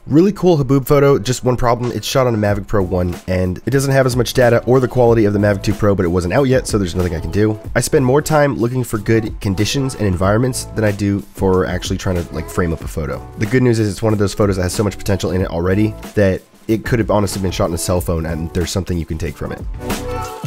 Really cool haboob photo, just one problem, it's shot on a Mavic Pro 1 and it doesn't have as much data or the quality of the Mavic 2 Pro, but it wasn't out yet, so there's nothing I can do. I spend more time looking for good conditions and environments than I do for actually trying to like frame up a photo. The good news is it's one of those photos that has so much potential in it already that it could have honestly been shot on a cell phone and there's something you can take from it.